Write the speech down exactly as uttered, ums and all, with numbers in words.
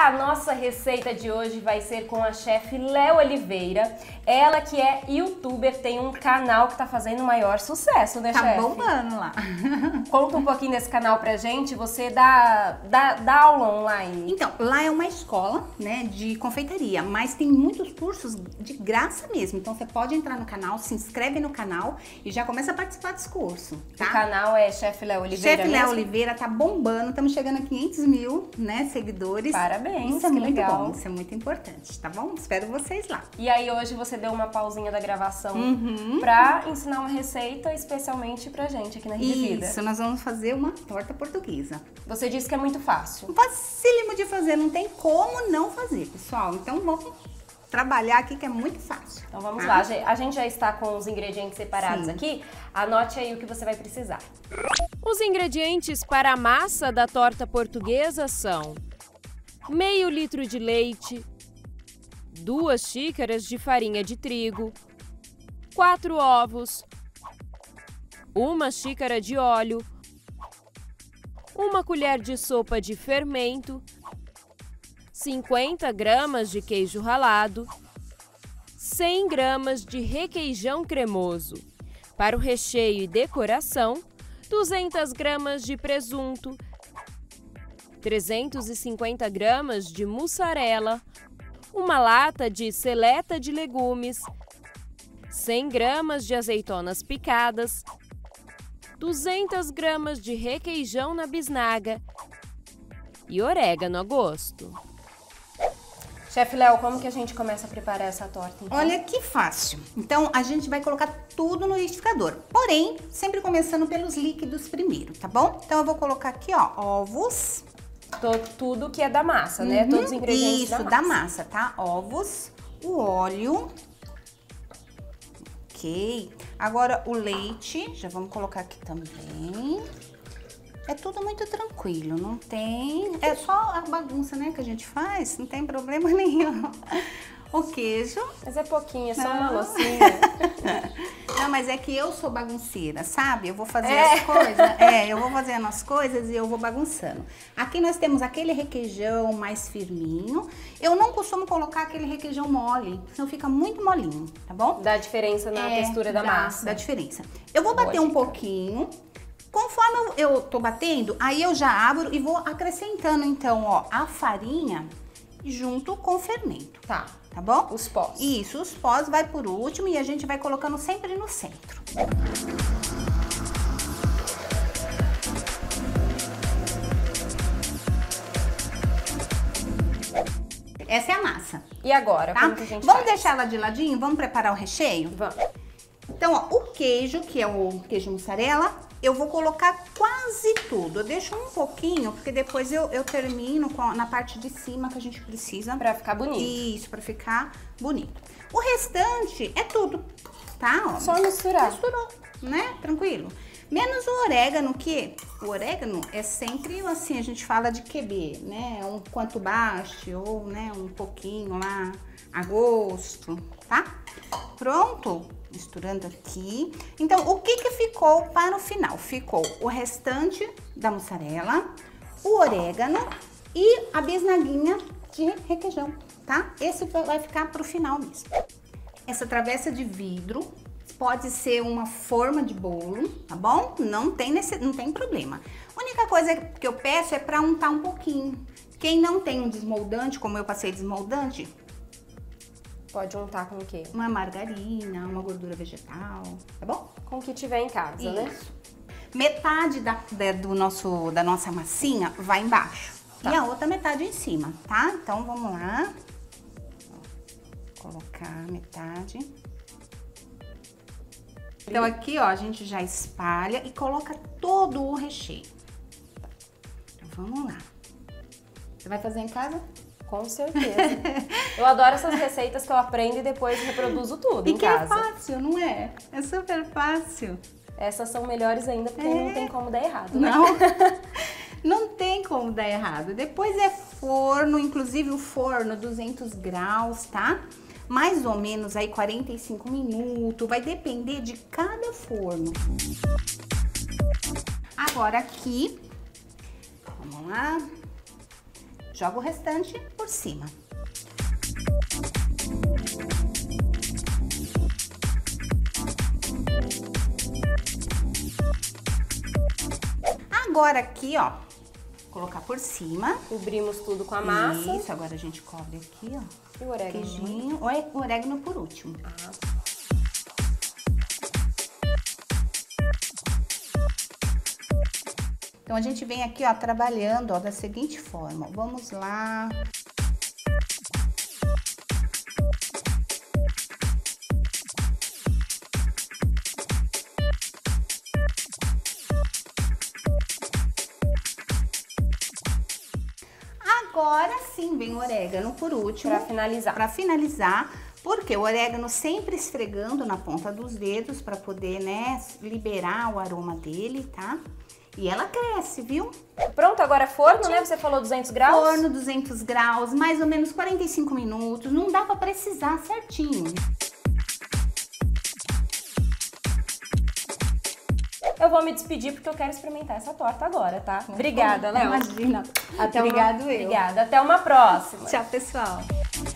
A nossa receita de hoje vai ser com a chefe Léo Oliveira. Ela que é youtuber, tem um canal que tá fazendo maior sucesso, né, tá chefe? Tá bombando lá. Conta um pouquinho desse canal pra gente. Você dá, dá, dá aula online? Então, lá é uma escola, né, de confeitaria, mas tem muitos cursos de graça mesmo. Então, você pode entrar no canal, se inscreve no canal e já começa a participar desse curso, tá? O canal é Chefe Léo Oliveira Chefe Léo mesmo? Oliveira tá bombando, estamos chegando a quinhentos mil, né, seguidores. Parabéns, isso é que muito legal. bom, isso é muito importante, tá bom? Espero vocês lá. E aí hoje você deu uma pausinha da gravação uhum. pra ensinar uma receita especialmente pra gente aqui na Rede Vida. Isso, nós vamos fazer uma torta portuguesa. Você disse que é muito fácil. Facílimo de fazer, não tem como não fazer, pessoal. Então vamos trabalhar aqui que é muito fácil. Então vamos tá? lá, a gente já está com os ingredientes separados Sim. aqui. Anote aí o que você vai precisar. Os ingredientes para a massa da torta portuguesa são meio litro de leite, duas xícaras de farinha de trigo, quatro ovos, uma xícara de óleo, uma colher de sopa de fermento, cinquenta gramas de queijo ralado, cem gramas de requeijão cremoso. Para o recheio e decoração, duzentas gramas de presunto, trezentas e cinquenta gramas de mussarela, uma lata de seleta de legumes, cem gramas de azeitonas picadas, duzentas gramas de requeijão na bisnaga e orégano a gosto. Chefe Léo, como que a gente começa a preparar essa torta, então? Olha que fácil. Então, a gente vai colocar tudo no liquidificador. Porém, sempre começando pelos líquidos primeiro, tá bom? Então, eu vou colocar aqui, ó, ovos. Todo, tudo que é da massa, né? Uhum, Todos os ingredientes isso, da massa. da massa, tá? Ovos, o óleo. Ok. Agora, o leite. Já vamos colocar aqui também. É tudo muito tranquilo, não tem... É só a bagunça, né, que a gente faz, não tem problema nenhum. O queijo. Mas é pouquinho, é só não. uma loucinha. Não, mas é que eu sou bagunceira, sabe? Eu vou fazer é. as coisas, é, eu vou fazendo as coisas e eu vou bagunçando. Aqui nós temos aquele requeijão mais firminho. Eu não costumo colocar aquele requeijão mole, senão fica muito molinho, tá bom? Dá diferença na é, textura da dá, massa. Dá diferença. Eu vou bater Boa um dica. pouquinho. Conforme eu tô batendo, aí eu já abro e vou acrescentando, então, ó, a farinha junto com o fermento. Tá. Tá bom? Os pós. Isso, os pós vai por último e a gente vai colocando sempre no centro. Essa é a massa. E agora, Tá? como que a gente Vamos faz? deixar ela de ladinho? Vamos preparar o recheio? Vamos. Então, ó, o queijo, que é o queijo mussarela, eu vou colocar quase tudo. Eu deixo um pouquinho, porque depois eu, eu termino com a, na parte de cima que a gente precisa. Pra ficar bonito. Isso, pra ficar bonito. O restante é tudo, tá? Ó, Só misturar. Misturou, né? Tranquilo. Menos o orégano, que o orégano é sempre assim, a gente fala de Q B, né? Um quanto baste ou, né, um pouquinho lá a gosto, tá? Pronto? Misturando aqui. Então, o que que ficou para o final? Ficou o restante da mussarela, o orégano e a bisnaguinha de requeijão, tá? Esse vai ficar para o final mesmo. Essa travessa de vidro pode ser uma forma de bolo, tá bom? Não tem, nesse, não tem problema. A única coisa que eu peço é para untar um pouquinho. Quem não tem um desmoldante, como eu passei desmoldante, Pode untar com o quê? uma margarina, uma gordura vegetal, tá bom? Com o que tiver em casa, né? Isso. Metade da, da, do nosso, da nossa massinha vai embaixo. Tá. E a outra metade em cima, tá? Então, vamos lá. Ó, colocar metade. Então, aqui, ó, a gente já espalha e coloca todo o recheio. Então, vamos lá. Você vai fazer em casa? Com certeza. Eu adoro essas receitas que eu aprendo e depois reproduzo tudo E em que casa. é fácil, não é? É super fácil. Essas são melhores ainda porque É. não tem como dar errado, né? Não, não tem como dar errado. Depois é forno, inclusive o forno duzentos graus, tá? Mais ou menos aí quarenta e cinco minutos, vai depender de cada forno. Agora aqui, vamos lá. Joga o restante por cima. Agora aqui, ó, colocar por cima. Cobrimos tudo com a massa. Isso, agora a gente cobre aqui, ó. E o orégano? Queijinho, o orégano por último. Ah. Então, a gente vem aqui, ó, trabalhando, ó, da seguinte forma. Vamos lá. Agora sim vem o orégano por último. Pra finalizar. Pra finalizar, porque o orégano sempre esfregando na ponta dos dedos pra poder, né, liberar o aroma dele, tá? E ela cresce, viu? Pronto, agora forno, né? Você falou duzentos graus? Forno duzentos graus, mais ou menos quarenta e cinco minutos. Não dá pra precisar certinho. Eu vou me despedir porque eu quero experimentar essa torta agora, tá? Obrigada, Léo. Imagina. Até Obrigado uma... eu. Obrigada. Até uma próxima. Tchau, pessoal.